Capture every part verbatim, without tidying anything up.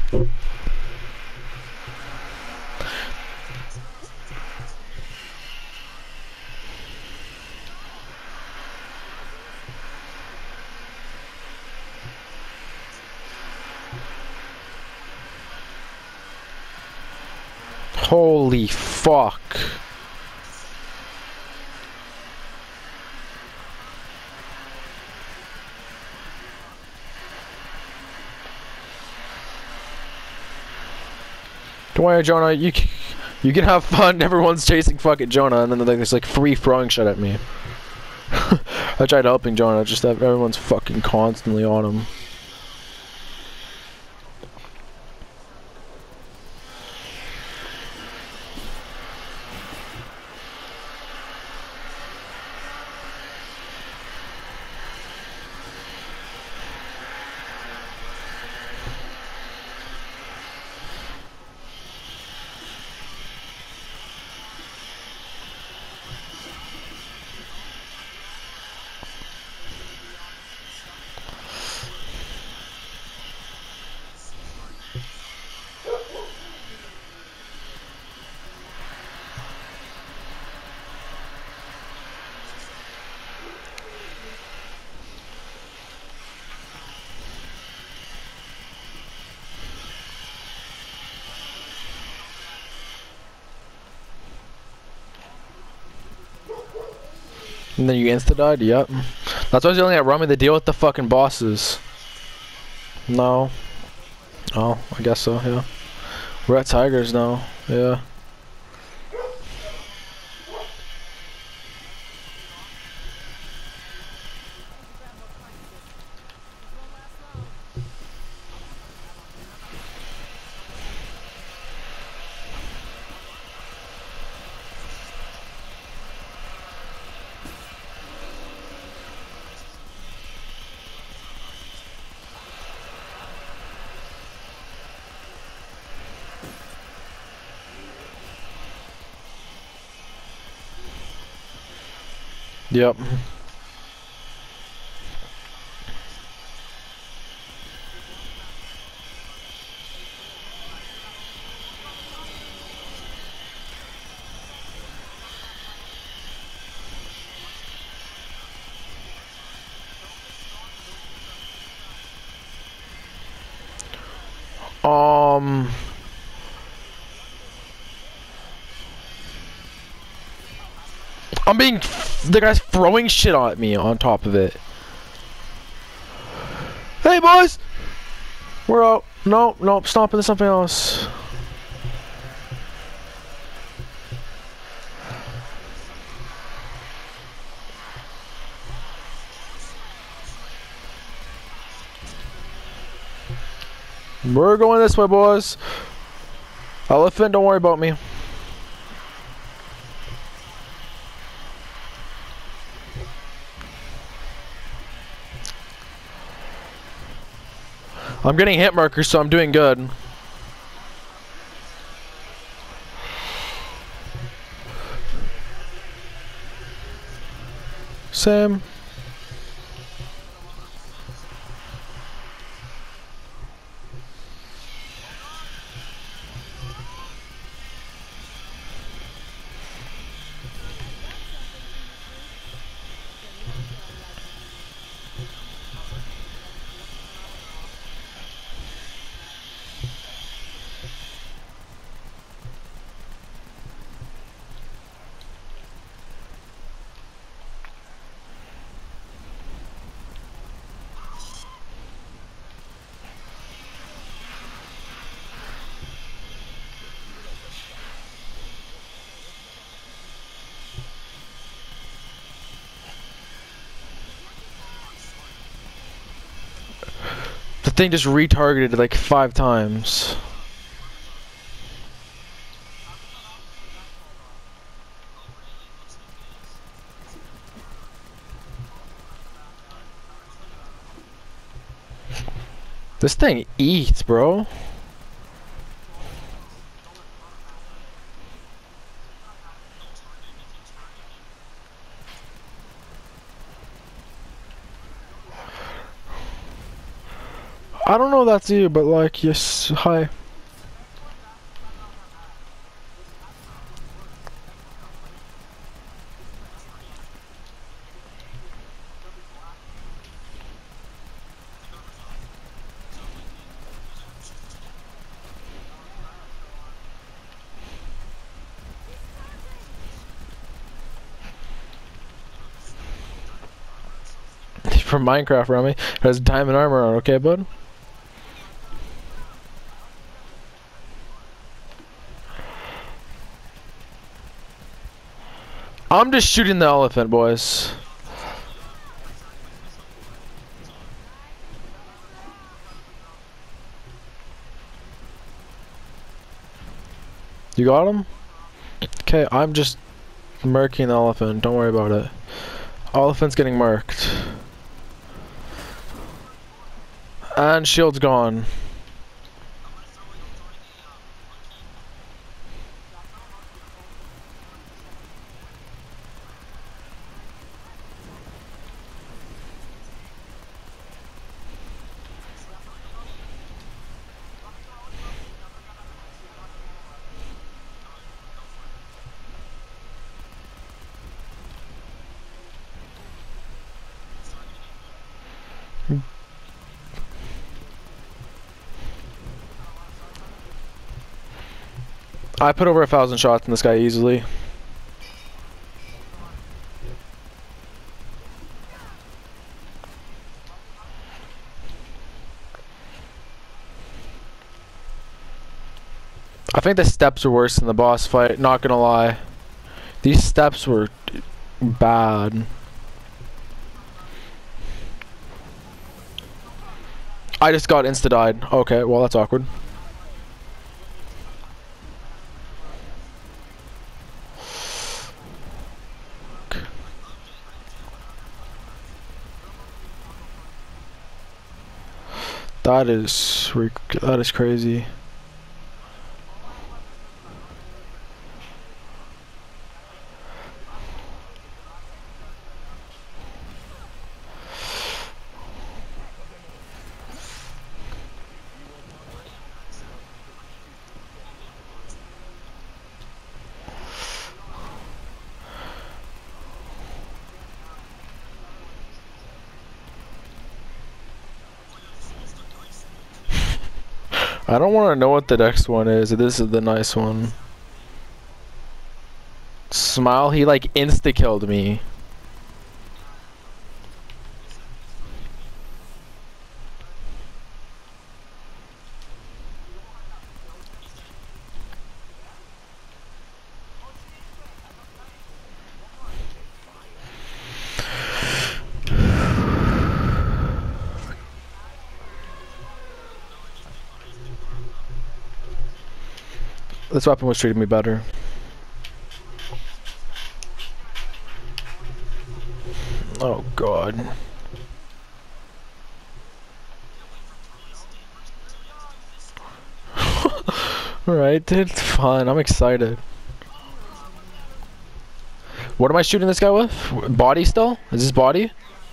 Holy fuck. Don't worry, Jonah, you you can have fun. Everyone's chasing fucking Jonah, and then there's like three throwing shit at me. I tried helping Jonah, just that everyone's fucking constantly on him. And then you insta-died? Yep. That's why I was yelling at Rummy to deal with the fucking bosses. No. Oh, I guess so, yeah. We're at Tigers now, yeah. Yep. Um... I'm being... The guy's throwing shit at me on top of it. Hey, boys! We're out. No, no, stomping to something else. We're going this way, boys. Elephant, don't worry about me. I'm getting hit markers, so I'm doing good. Sam. The thing just retargeted like five times. This thing eats, bro. I don't know if that's you, but like, yes, hi. From Minecraft, Remy. Has diamond armor on, okay, bud? I'm just shooting the elephant, boys. You got him? Okay, I'm just murking the elephant. Don't worry about it. Elephant's getting murked. And shield's gone. I put over a thousand shots in this guy easily. I think the steps are worse than the boss fight, not gonna lie. These steps were bad. I just got insta-died. Okay, well that's awkward. That is that is crazy. I don't want to know what the next one is. This is the nice one. Smile, he like insta-killed me. This weapon was treating me better. Oh god. Alright, dude, it's fun. I'm excited. What am I shooting this guy with? Body still? Is this body?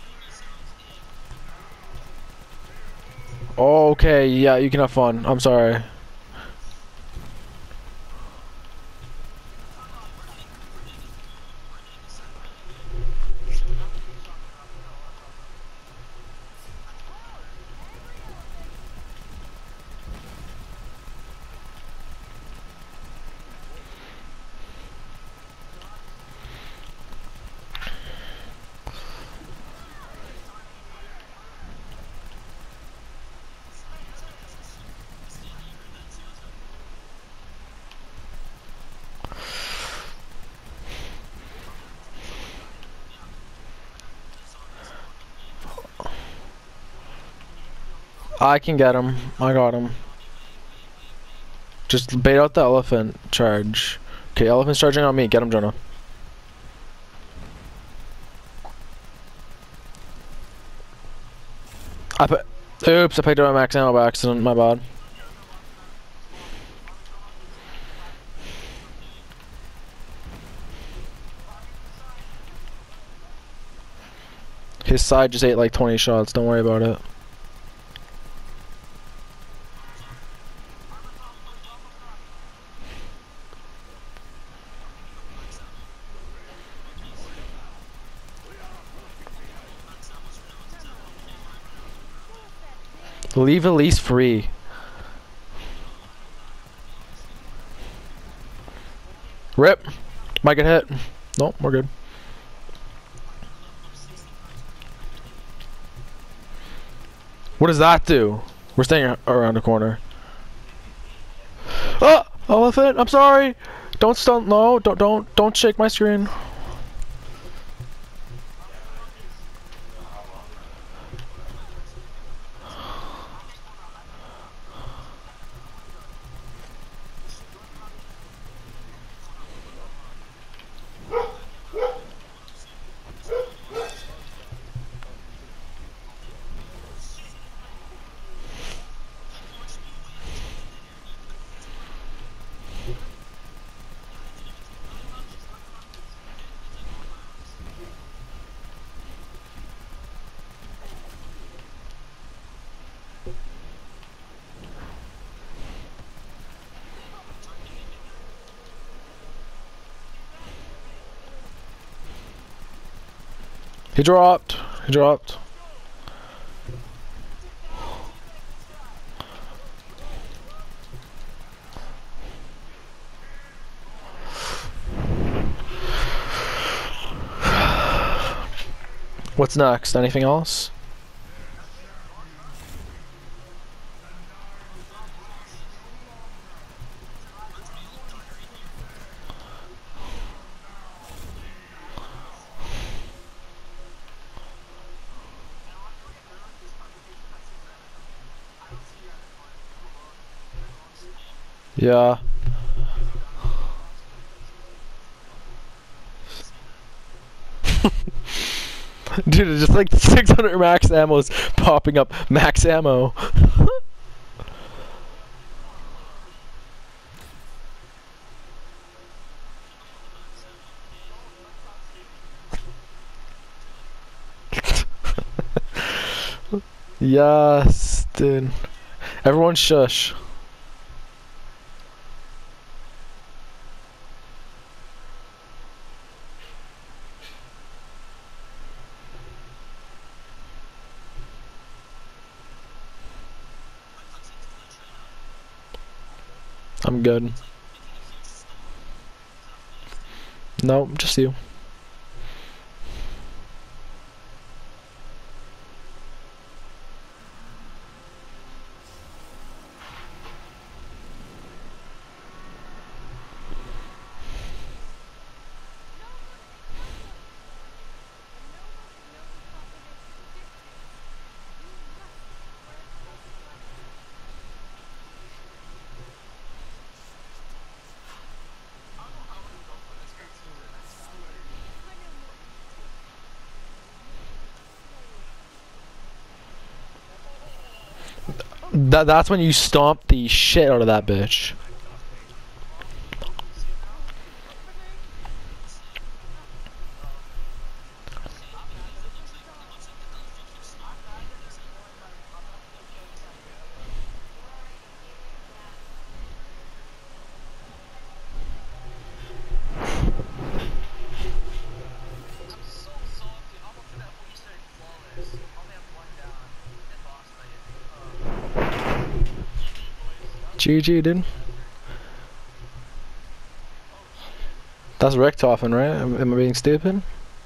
Oh, okay, yeah, you can have fun. I'm sorry. I can get him. I got him. Just bait out the elephant charge. Okay, elephant's charging on me. Get him, Jonah. I put. Oops, I picked up my max ammo by accident. My bad. His side just ate like twenty shots. Don't worry about it. Leave Elise free. Rip. Might get hit. Nope, we're good. What does that do? We're staying around the corner. Oh, elephant! I'm sorry. Don't stun. No, don't, don't, don't shake my screen. He dropped. He dropped. What's next? Anything else? Yeah. Dude, it's just like six hundred max ammo is popping up. Max ammo. Yes, dude. Everyone shush. I'm good. No, just you. That that's when you stomp the shit out of that bitch. G G, dude. That's Richtofen, right? Am, am I being stupid?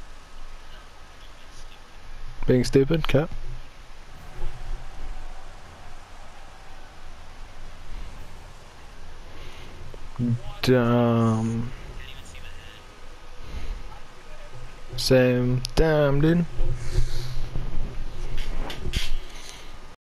Being stupid? Okay. Damn. Same. Damn, dude.